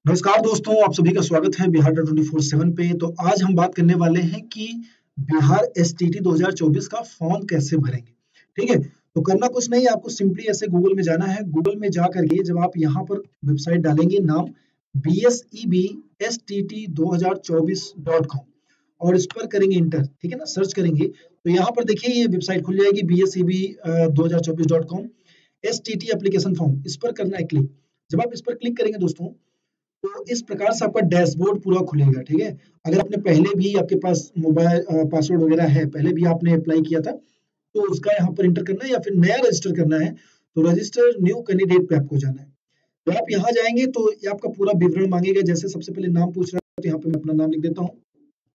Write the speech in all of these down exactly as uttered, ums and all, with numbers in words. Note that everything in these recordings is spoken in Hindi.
नमस्कार दोस्तों, आप सभी का स्वागत है बिहार ट्वेंटी फोर सेवन पे। तो आज हम बात करने वाले हैं कि बिहार एसटीटी दो हज़ार चौबीस का फॉर्म कैसे भरेंगे। ठीक है, तो करना कुछ नहीं, आपको सिंपली ऐसे गूगल में जाना है। गूगल में जा करके जब आप यहाँ पर वेबसाइट डालेंगे नाम B S E B S T T दो हजार चौबीस डॉट कॉम और इस पर करेंगे इंटर, ठीक है ना, सर्च करेंगे तो यहाँ पर देखिए ये वेबसाइट खुल जाएगी बी एस ई बी दो हजार चौबीस dot com S T T application form. इस पर करना है क्लिक। जब आप इस पर क्लिक करेंगे दोस्तों तो इस प्रकार से आपका डैशबोर्ड पूरा खुलेगा। ठीक है, अगर आपने पहले भी आपके पास मोबाइल पासवर्ड वगैरह है, पहले भी आपने अप्लाई किया था तो उसका यहाँ पर इंटर करना है या फिर नया रजिस्टर करना है तो रजिस्टर न्यू कैंडिडेट पे आपको जाना है। तो आप यहाँ जाएंगे तो ये आपका पूरा विवरण मांगेगा। जैसे सबसे पहले नाम पूछ रहा है तो यहाँ पे मैं अपना नाम लिख देता हूँ।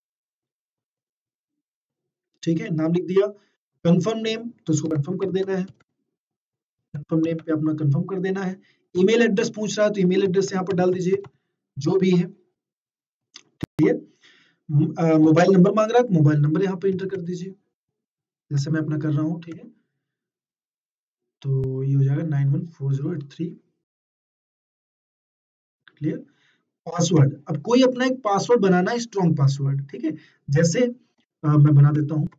ठीक है, नाम लिख दिया। कंफर्म नेम तो इसको कंफर्म कर देना है। कंफर्म नेम पे अपना कंफर्म कर देना है। ईमेल एड्रेस पूछ रहा है तो ईमेल एड्रेस यहाँ पर डाल दीजिए जो भी है। ठीक है, मोबाइल नंबर मांग रहा है तो मोबाइल नंबर यहाँ पे इंटर कर दीजिए जैसे मैं अपना कर रहा हूँ। ठीक है, तो ये हो जाएगा nine one four zero eight three. Clear. Password, अब कोई अपना एक पासवर्ड बनाना है, स्ट्रॉन्ग पासवर्ड। ठीक है, जैसे आ, मैं बना देता हूँ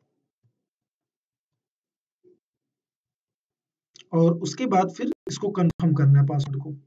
और उसके बाद फिर इसको कंफर्म करना है पासवर्ड को।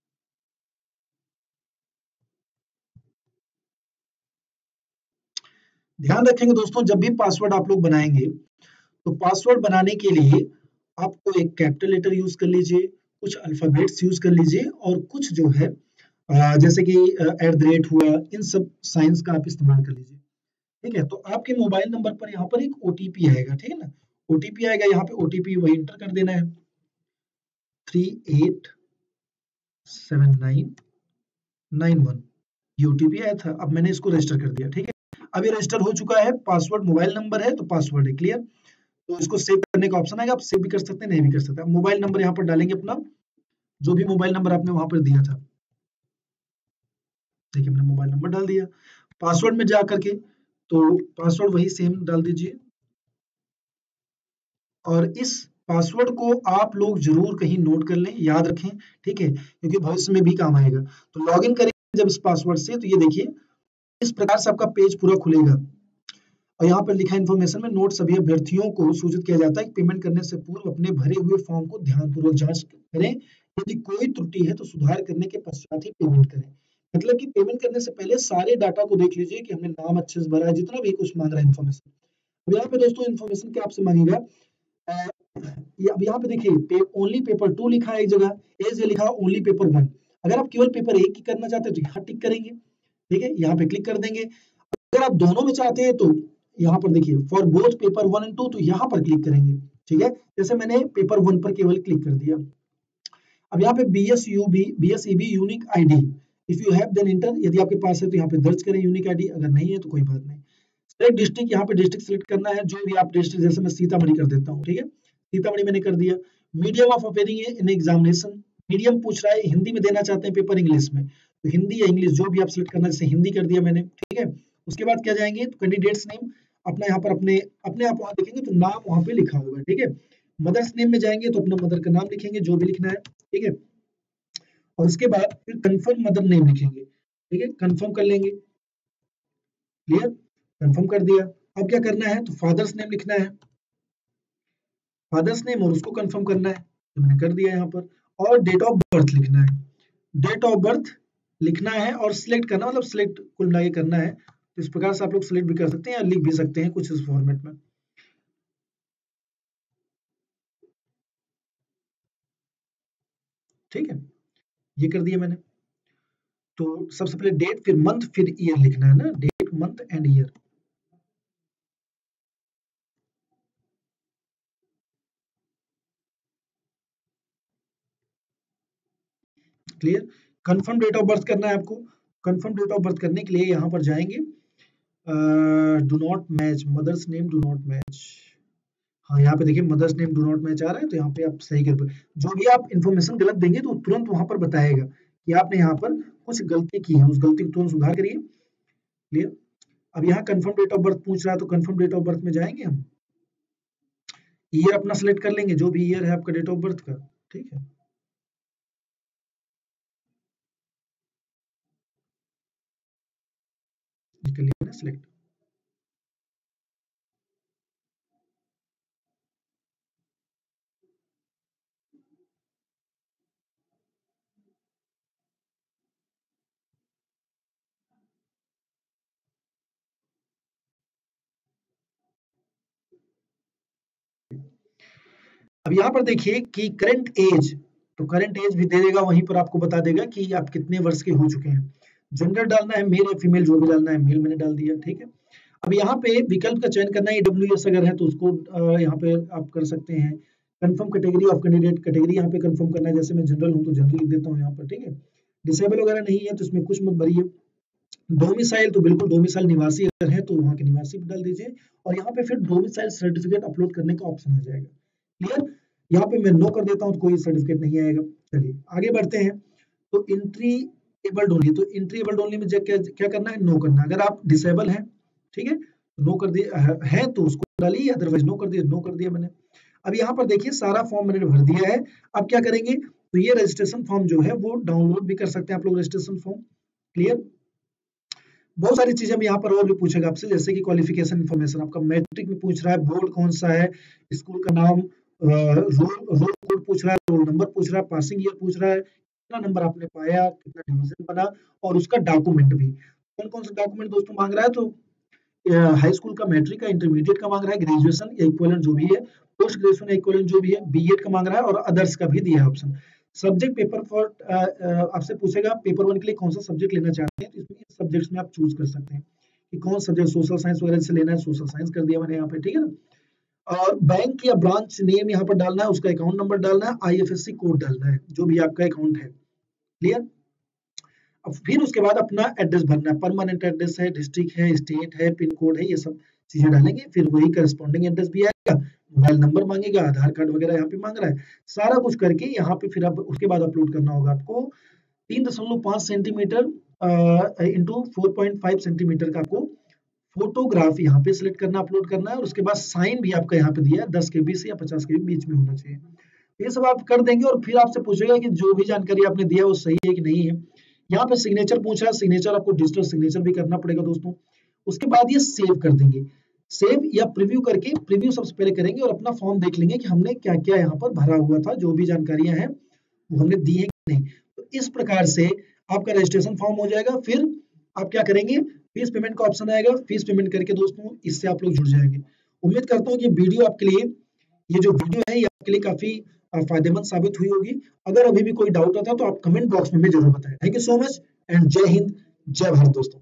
ध्यान रखेंगे दोस्तों, जब भी पासवर्ड आप लोग बनाएंगे तो पासवर्ड बनाने के लिए आपको एक कैपिटल लेटर यूज कर लीजिए, कुछ अल्फाबेट्स यूज कर लीजिए और कुछ जो है अ, जैसे कि एट द रेट हुआ, इन सब साइंस का आप इस्तेमाल कर लीजिए। ठीक है, तो आपके मोबाइल नंबर पर यहाँ पर एक ओटीपी आएगा। ठीक है ना, ओटीपी आएगा, यहाँ पे ओटीपी वही इंटर कर देना है, three eight seven nine nine one. ये ओटीपी आया था, अब मैंने इसको रजिस्टर कर दिया। ठीक है, अब ये रजिस्टर हो चुका है, पासवर्ड मोबाइल नंबर है तो पासवर्ड है। क्लियर। तो इसको सेव करने का ऑप्शन आएगा, आप सेव भी कर सकते हैं, नहीं भी कर सकते। मोबाइल नंबर यहाँ पर डालेंगे अपना, जो भी मोबाइल नंबर आपने वहां पर दिया था। देखिए मैंने मोबाइल नंबर डाल दिया। पासवर्ड में जा करके तो पासवर्ड वही सेम डाल दीजिए और इस पासवर्ड को आप लोग जरूर कहीं नोट कर लें, याद रखें। ठीक है, क्योंकि भविष्य में भी काम आएगा। तो लॉगिन करेंगे जब इस पासवर्ड से तो ये देखिए इस प्रकार से आपका पेज पूरा खुलेगा और यहाँ पर लिखा इन्फॉर्मेशन में नोट, सभी अभ्यर्थियों को सूचित किया जाता है कि पेमेंट करने से पूर्व अपने भरे हुए फॉर्म को ध्यानपूर्वक जांच करें। यदि कोई त्रुटि है तो सुधार करने के पश्चात ही पेमेंट करें। मतलब कि पेमेंट करने से पहले सारे डाटा को देख लीजिए कि हमने नाम अच्छे से भरा है, जितना भी कुछ मांग रहा है इन्फॉर्मेशन। अब यहाँ पे दोस्तों इन्फॉर्मेशन क्या आपसे मांगेगा, अ, ये अब यहाँ पे देखिए पे, ओनली पेपर टू लिखा है एक जगह, एज ये लिखा ओनली पेपर वन। अगर आप केवल पेपर एक ही करना चाहते हैं तो यहाँ टिक करेंगे। ठीक है, यहाँ पे क्लिक कर देंगे। अगर आप दोनों में चाहते हैं तो यहाँ पर देखिए for both paper one and two, तो यहाँ पर क्लिक करेंगे। ठीक है, जैसे मैंने पेपर वन पर केवल क्लिक कर दिया। अब यहाँ पे B S U B B S E B unique ID, if you have then enter, यदि आपके पास है तो यहाँ पे दर्ज करें यूनिक आईडी, अगर नहीं है तो कोई बात नहीं। सेलेक्ट डिस्ट्रिक्ट, यहाँ पे डिस्ट्रिक्ट सेलेक्ट करना है, जो भी आप डिस्ट्रिक्ट, जैसे मैं सीतामढ़ी कर देता हूँ। ठीक है, सीतामढ़ी मैंने कर दिया। Medium of appearing in examination, medium पूछ रहा है, हिंदी में देना चाहते हैं पेपर इंग्लिश में तो हिंदी या इंग्लिश जो भी आप सेलेक्ट करना है, जैसे हिंदी कर दिया मैंने। ठीक है, उसके बाद क्या जाएंगे तो कैंडिडेट्स नेम अपना यहाँ पर अपने अपने आप वहां देखेंगे तो नाम वहां पे लिखा होगा। ठीक है, मदर्स नेम में जाएंगे तो अपना मदर का नाम लिखेंगे जो भी लिखना है। ठीक है, और उसके बाद फिर कंफर्म मदर नेम लिखेंगे। ठीक है, कंफर्म कर लेंगे। क्लियर, कंफर्म कर दिया। अब क्या करना है तो फादर्स नेम लिखना है, फादर्स नेम और उसको कंफर्म करना है, तो मैंने कर दिया यहाँ पर। और डेट ऑफ बर्थ लिखना है, डेट ऑफ बर्थ लिखना है और सिलेक्ट करना, मतलब सिलेक्ट कुल मिला के करना है। तो इस प्रकार से आप लोग सिलेक्ट भी कर सकते हैं या लिख भी सकते हैं कुछ इस फॉर्मेट में। ठीक है, ये कर दिया मैंने। तो सबसे पहले डेट, फिर मंथ, फिर ईयर लिखना है ना, date month and year. Clear. Confirm date of birth करना है आपको। कंफर्म डेट ऑफ बर्थ करने के लिए यहाँ पर जाएंगे, do not match, mother's name do not match. हाँ, यहाँ पे देखिए mother's name do not match आ रहा है, तो यहाँ पे आप सही कर, जो भी आप इन्फॉर्मेशन गलत देंगे तो तुरंत वहां पर बताएगा कि आपने यहाँ पर कुछ गलती की है, उस गलती को तुरंत सुधार करिए। क्लियर। अब यहाँ कंफर्म डेट ऑफ बर्थ पूछ रहा है तो कंफर्म डेट ऑफ बर्थ में जाएंगे हम, ईयर अपना सेलेक्ट कर लेंगे, जो भी ईयर है आपका डेट ऑफ बर्थ का। ठीक है, कर लिया मैंने सिलेक्ट। अब यहाँ पर देखिए कि करंट एज, तो करंट एज भी दे देगा, वहीं पर आपको बता देगा कि आप कितने वर्ष के हो चुके हैं। जेंडर डालना है, मेल या फीमेल जो भी डालना है, मेल मैंने डाल दिया, ठीक है। अब यहाँ पे विकल्प का चयन करना है, ईडब्ल्यूएस अगर है तो उसको अ, यहाँ पे आप कर सकते हैं। Confirm category of candidate, category यहाँ पे कंफर्म करना है, जैसे मैं जनरल हूँ तो जनरल लिख देता हूँ यहाँ पर, ठीक है। डिसेबल वगैरह नहीं है तो इसमें कुछ मत भरिए। डोमिसाइल तो बिल्कुल डोमिसाइल निवासी अगर है तो वहाँ के निवासी डाल दीजिए, और यहाँ पे फिर डोमिसाइल सर्टिफिकेट अपलोड करने का ऑप्शन आ जाएगा। क्लियर? यहाँ पे मैं नो कर देता हूँ तो कोई सर्टिफिकेट नहीं आएगा। चलिए आगे बढ़ते हैं। तो एंट्री एबल्ड ओनली, तो एंट्री एबल्ड ओनली में क्या क्या करना है, नो करना। अगर आप डिसेबल हैं, ठीक है, नो कर दिए है तो उसको डालिए, अदरवाइज नो कर दिए, नो कर दिया मैंने। अब यहाँ पर देखिए सारा फॉर्म मैंने भर दिया है। अब क्या करेंगे, तो ये रजिस्ट्रेशन फॉर्म जो है वो डाउनलोड भी कर सकते हैं आप लोग, रजिस्ट्रेशन फॉर्म। क्लियर? बहुत सारी चीजें हम यहाँ पर और भी पूछेगा आपसे, जैसे कि क्वालिफिकेशन इन्फॉर्मेशन, आपका मैट्रिक में पूछ रहा है, बोर्ड कौन सा है, स्कूल का नाम, रोल रोल कोड पूछ रहा है, रोल नंबर पूछ रहा है, पासिंग ईयर पूछ रहा है, कितना नंबर आपने पाया, कितना डिवीजन बना, और उसका डॉक्यूमेंट भी। कौन कौन सा डॉक्यूमेंट दोस्तों मांग रहा है, तो हाई स्कूल का मैट्रिक का, इंटरमीडिएट का मांग रहा है, ग्रेजुएशन इक्विवेलेंट जो भी है, पोस्ट ग्रेजुएशन इक्विवेलेंट जो भी है, बीएड का मांग रहा है, और अदर्स का भी दिया है ऑप्शन। सब्जेक्ट पेपर फॉर आपसे पूछेगा पेपर वन के लिए कौन सा सब्जेक्ट लेना चाहते हैं, तो इसमें सब्जेक्ट्स में आप चूज कर सकते हैं कि कौन सब्जेक्ट, सोशल साइंस वगैरह से लेना है, सोशल साइंस कर दिया मैंने यहाँ पे, ठीक है ना। और बैंक या ब्रांच नेम यहाँ पर डालना है, उसका अकाउंट नंबर डालना है, आईएफएससी कोड डालना है, जो भी आपका अकाउंट है। क्लियर? अब फिर उसके बाद अपना एड्रेस भरना है, परमानेंट एड्रेस है, डिस्ट्रिक्ट है, स्टेट है, पिन कोड है, ये सब चीजें डालेंगे। फिर वही करस्पॉन्डिंग एड्रेस भी आएगा, मोबाइल नंबर मांगेगा, आधार कार्ड वगैरह यहाँ पे मांग रहा है, सारा कुछ करके यहाँ पे फिर आप उसके बाद अपलोड करना होगा आपको। तीन दशमलव पांच centimetre into four point five centimetre का आपको फोटोग्राफ यहाँ पे सिलेक्ट करना, अपलोड करना है, और उसके बाद साइन भी आपका यहाँ पे दिया है, दस के बी से या पचास के बीच में होना चाहिए। ये सब आप कर देंगे, और फिर आपसे पूछेगा कि जो भी जानकारी आपने दिया वो सही है कि नहीं है। यहाँ पे सिग्नेचर पूछा है, सिग्नेचर आपको डिजिटल सिग्नेचर भी करना पड़ेगा दोस्तों। उसके बाद ये सेव कर देंगे, सेव या प्रीव्यू करके, प्रीव्यू सबसे पहले करेंगे और अपना फॉर्म देख लेंगे कि हमने क्या क्या यहाँ पर भरा हुआ था, जो भी जानकारियां हैं वो हमने दी है कि नहीं। तो इस प्रकार से आपका रजिस्ट्रेशन फॉर्म हो जाएगा। फिर आप क्या करेंगे, फीस पेमेंट का ऑप्शन आएगा, फीस पेमेंट करके दोस्तों इससे आप लोग जुड़ जाएंगे। उम्मीद करता हूँ कि वीडियो आपके लिए, ये जो वीडियो है ये आपके लिए काफी फायदेमंद साबित हुई होगी। अगर अभी भी कोई डाउट होता है तो आप कमेंट बॉक्स में भी जरूर बताएं। Thank you so much and जय हिंद, जय भारत दोस्तों।